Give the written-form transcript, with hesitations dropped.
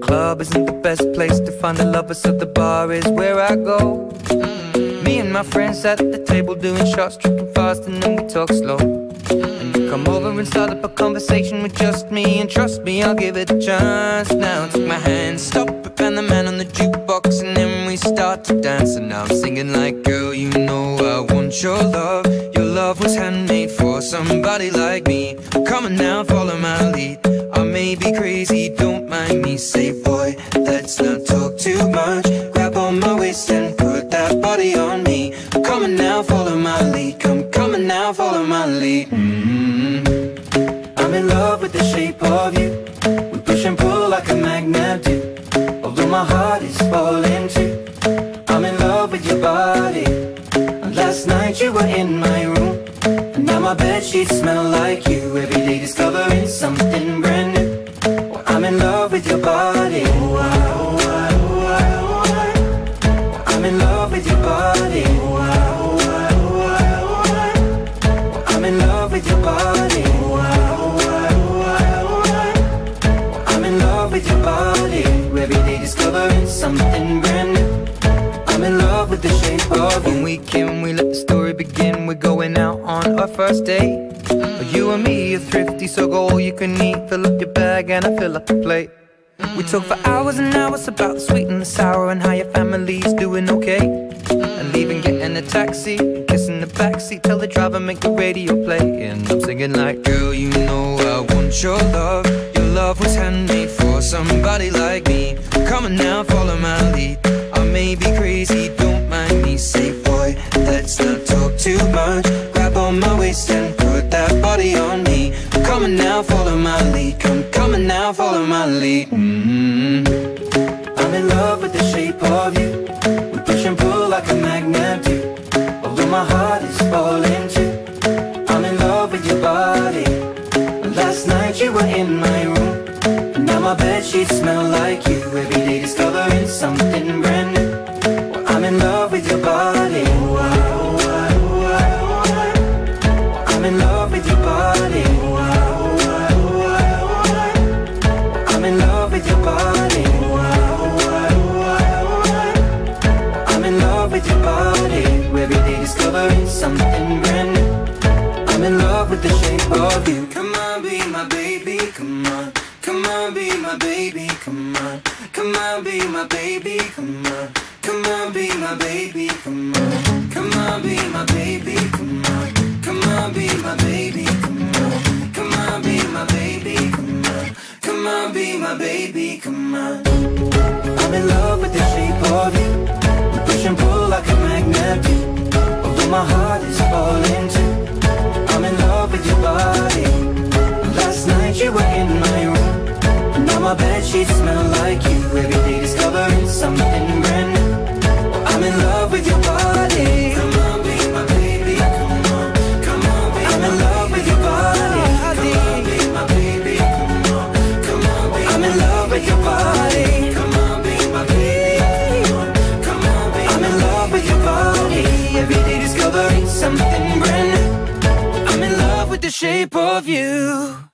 club isn't the best place to find the lovers, so the bar is where I go. Me and my friends at the table doing shots, tripping fast, and then we talk slow. And you come over and start up a conversation with just me, and trust me, I'll give it a chance. Now take my hand, stop it, and the man on the jukebox, and then we start to dance. And now I'm singing like, girl, you know I want your love. Your love was handmade for somebody like me. Come on now, follow my lead. I may be crazy, don't mind me. Say, boy, let's not talk too much. Grab on my waist and put that body on me. Come on now, follow my lead. Come on now, follow my lead. I'm in love with the shape of you. We push and pull like a magnet do. Although my heart is falling too, I'm in love with your body. Last night you were in my room, and now my bedsheets smell like you. Every day discovering something brand new. Well, I'm in love with your body. I'm in love with your body. I'm in love with your body. I'm in love with your body. Every day discovering something brand new. I'm in love with the shape of you. When we came, we let the story begin. We're going out on our first date. You and me are thrifty, so go all you can eat. Fill up your bag and I fill up the plate. We talk for hours and hours about the sweet and the sour, and how your family's doing okay. And leaving, getting a taxi, kissing the backseat, tell the driver make the radio play. And I'm singing like, girl, you know I want your love. Your love was handmade for somebody like me. Come on now, follow my lead. I may be crazy, don't mind me. Say, boy, let's not talk too much. Grab on my waist and put that body on me. Come on now, follow my lead. Come on now, follow my lead. I'm in love with the shape of you. We push and pull like a magnet do. Although my heart is falling too, I'm in love with your body. Last night you were in my room, and now my bedsheets smell like you. Every day discovering something brand new. Well, I'm in love with your body. I'm in love with your body. I'm in love with your body. I'm in love with your body. Every day discovering something brand new. I'm in love with the shape of you. Come on, be my baby, come on. Come on, be my baby, come on. Come on, be my baby, come on. Come on, be my baby, come on. Come on, be my baby, come on. Come on, be my baby, come on. Come on, be my baby, come on. Come on, be my baby, come on. I'm in love with the shape of you. We push and pull like a magnet do. Although my heart is falling too, I'm in love with your body. Last night you were in my room, and now my bedsheets smell like you. Every day discovering something brand new. I'm in love with your body. Come on, be my baby, come on. Come on, be I'm in love with your body. Come on, be my baby, come on. Come on, be I'm in love with your body. Come on, be my baby, come on. Come on, be I'm in love with your body. Every day discovering something brand new. I'm in love with the shape of you.